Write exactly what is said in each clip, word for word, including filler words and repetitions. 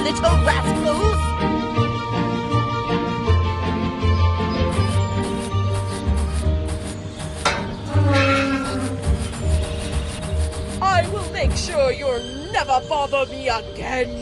little rascals! I will make sure you'll never bother me again!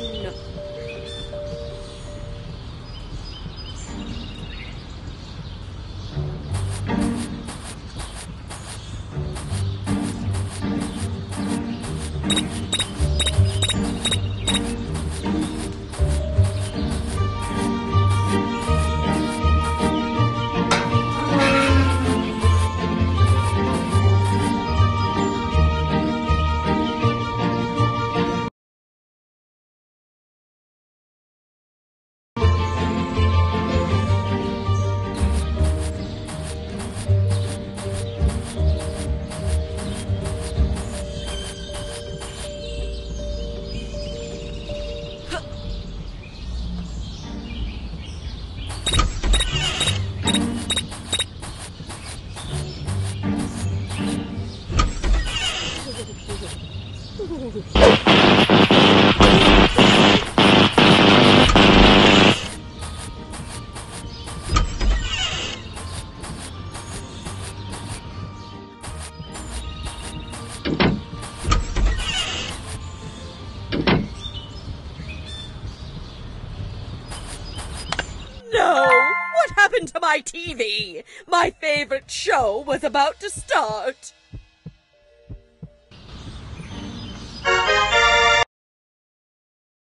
No! What happened to my T V? My favorite show was about to start.